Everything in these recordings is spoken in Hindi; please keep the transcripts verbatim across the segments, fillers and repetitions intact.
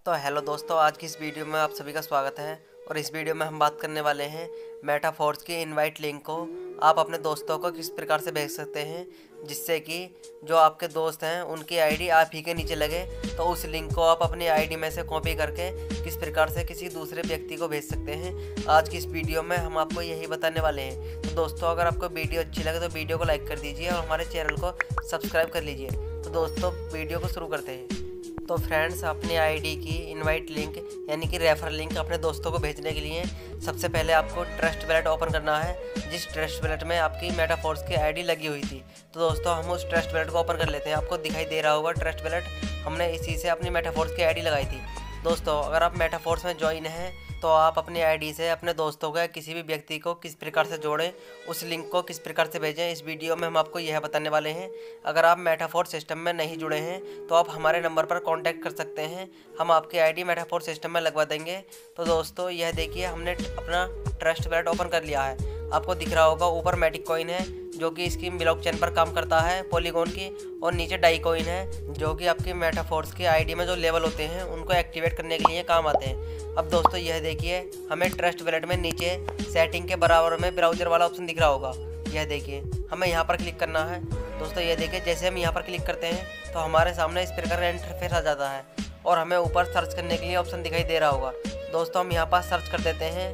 तो हेलो दोस्तों, आज की इस वीडियो में आप सभी का स्वागत है। और इस वीडियो में हम बात करने वाले हैं मेटाफोर्स की इनवाइट लिंक को आप अपने दोस्तों को किस प्रकार से भेज सकते हैं, जिससे कि जो आपके दोस्त हैं उनकी आईडी आप ही के नीचे लगे। तो उस लिंक को आप अपनी आईडी में से कॉपी करके किस प्रकार से किसी दूसरे व्यक्ति को भेज सकते हैं, आज की इस वीडियो में हम आपको यही बताने वाले हैं। तो दोस्तों, अगर आपको वीडियो अच्छी लगे तो वीडियो को लाइक कर दीजिए और हमारे चैनल को सब्सक्राइब कर लीजिए। तो दोस्तों, वीडियो को शुरू करते हैं। तो फ्रेंड्स, अपनी आईडी की इनवाइट लिंक यानी कि रेफर लिंक अपने दोस्तों को भेजने के लिए सबसे पहले आपको ट्रस्ट वैलेट ओपन करना है, जिस ट्रस्ट वैलेट में आपकी मेटाफोर्स की आईडी लगी हुई थी। तो दोस्तों, हम उस ट्रस्ट वैलेट को ओपन कर लेते हैं। आपको दिखाई दे रहा होगा ट्रस्ट वैलेट, हमने इसी से अपनी मेटाफोर्स की आईडी लगाई थी। दोस्तों, अगर आप मेटाफोर्स में ज्वाइन हैं तो आप अपनी आईडी से अपने दोस्तों को या किसी भी व्यक्ति को किस प्रकार से जोड़ें, उस लिंक को किस प्रकार से भेजें, इस वीडियो में हम आपको यह बताने वाले हैं। अगर आप मेटाफोर्स सिस्टम में नहीं जुड़े हैं तो आप हमारे नंबर पर कांटेक्ट कर सकते हैं, हम आपकी आईडी मेटाफोर्स सिस्टम में लगवा देंगे। तो दोस्तों, यह देखिए, हमने अपना ट्रस्ट वैलेट ओपन कर लिया है। आपको दिख रहा होगा ऊपर मैटिक कॉइन है जो कि इसकी ब्लॉकचेन पर काम करता है पॉलीगॉन की, और नीचे डाई कॉइन है जो कि आपकी मेटाफोर्स की आईडी में जो लेवल होते हैं उनको एक्टिवेट करने के लिए काम आते हैं। अब दोस्तों, यह देखिए, हमें ट्रस्ट वैलेट में नीचे सेटिंग के बराबर में ब्राउज़र वाला ऑप्शन दिख रहा होगा। यह देखिए, हमें यहाँ पर क्लिक करना है। दोस्तों, यह देखिए, जैसे हम यहाँ पर क्लिक करते हैं तो हमारे सामने इस प्रकार का इंटरफेस आ जाता है और हमें ऊपर सर्च करने के लिए ऑप्शन दिखाई दे रहा होगा। दोस्तों, हम यहाँ पर सर्च कर देते हैं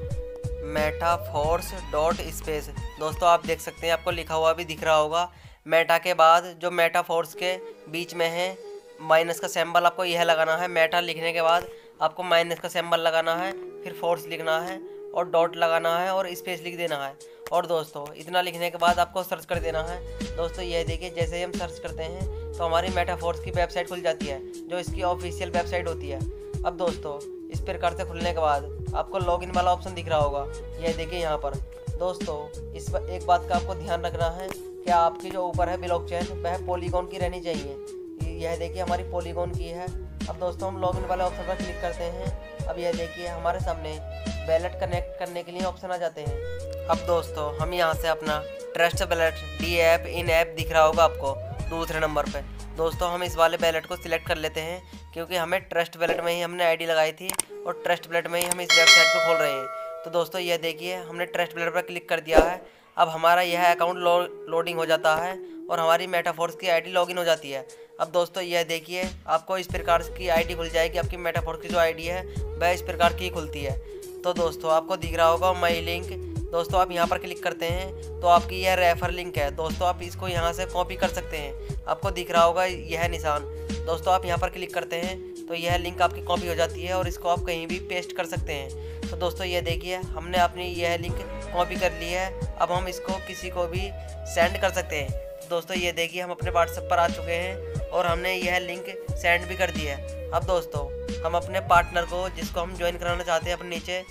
मेटाफोर्स डॉट स्पेस। दोस्तों, आप देख सकते हैं, आपको लिखा हुआ भी दिख रहा होगा। मेटा के बाद जो मेटाफोर्स के बीच में है माइनस का सिंबल, आपको यह लगाना है। मेटा लिखने के बाद आपको माइनस का सिंबल लगाना है, फिर फोर्स लिखना है और डॉट लगाना है और स्पेस लिख देना है। और दोस्तों, इतना लिखने के बाद आपको सर्च कर देना है। दोस्तों, यह देखिए, जैसे ही हम सर्च करते हैं तो हमारी मेटाफोर्स की वेबसाइट खुल जाती है, जो इसकी ऑफिशियल वेबसाइट होती है। अब दोस्तों, इस प्रकार से खुलने के बाद आपको लॉगिन वाला ऑप्शन दिख रहा होगा। यह देखिए यहाँ पर। दोस्तों, इस पर एक बात का आपको ध्यान रखना है कि आपकी जो ऊपर है ब्लॉकचेन वह पॉलीगॉन की रहनी चाहिए। यह देखिए, हमारी पॉलीगॉन की है। अब दोस्तों, हम लॉगिन वाले ऑप्शन पर क्लिक करते हैं। अब यह देखिए, हमारे सामने वैलेट कनेक्ट करने के लिए ऑप्शन आ जाते हैं। अब दोस्तों, हम यहाँ से अपना trust wallet D app in app दिख रहा होगा आपको दूसरे नंबर पे। दोस्तों, हम इस वाले वैलेट को सिलेक्ट कर लेते हैं, क्योंकि हमें ट्रस्ट वैलेट में ही हमने आईडी लगाई थी और ट्रस्ट वैलेट में ही हम इस वेबसाइट को खोल रहे हैं। तो दोस्तों, यह देखिए, हमने ट्रस्ट वैलेट पर क्लिक कर दिया है। अब हमारा यह अकाउंट लो, लोडिंग हो जाता है और हमारी मेटाफोर्स की आईडी लॉगिन हो जाती है। अब दोस्तों, यह देखिए, आपको इस प्रकार की आईडी खुल जाएगी। आपकी मेटाफोर्स की जो आईडी है वह इस प्रकार की खुलती है। तो दोस्तों, आपको दिख रहा होगा माई लिंक। दोस्तों, आप यहाँ पर क्लिक करते हैं तो आपकी यह रेफर लिंक है। दोस्तों, आप इसको यहाँ से कॉपी कर सकते हैं। आपको दिख रहा होगा यह निशान। दोस्तों, आप यहाँ पर क्लिक करते हैं तो यह लिंक आपकी कॉपी हो जाती है और इसको आप कहीं भी पेस्ट कर सकते हैं। तो दोस्तों, ये देखिए, हमने अपनी यह लिंक कॉपी कर ली है। अब हम इसको किसी को भी सेंड कर सकते हैं। दोस्तों, ये देखिए, हम अपने व्हाट्सएप पर आ चुके हैं और हमने यह लिंक सेंड भी कर दी है। अब दोस्तों, हम अपने पार्टनर को, जिसको हम ज्वाइन कराना चाहते हैं अपने नीचे,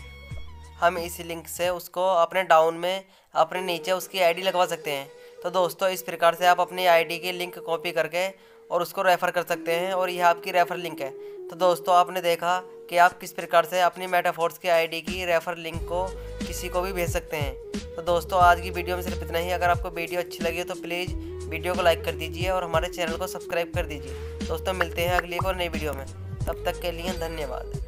हम इस लिंक से उसको अपने डाउन में अपने नीचे उसकी आईडी लगवा सकते हैं। तो दोस्तों, इस प्रकार से आप अपनी आईडी की लिंक कॉपी करके और उसको रेफ़र कर सकते हैं और यह आपकी रेफ़र लिंक है। तो दोस्तों, आपने देखा कि आप किस प्रकार से अपनी मेटाफोर्स की आईडी की रेफ़र लिंक को किसी को भी भेज सकते हैं। तो दोस्तों, आज की वीडियो में सिर्फ इतना ही। अगर आपको वीडियो अच्छी लगी तो प्लीज़ वीडियो को लाइक कर दीजिए और हमारे चैनल को सब्सक्राइब कर दीजिए। दोस्तों, मिलते हैं अगली एक और नई वीडियो में। तब तक के लिए धन्यवाद।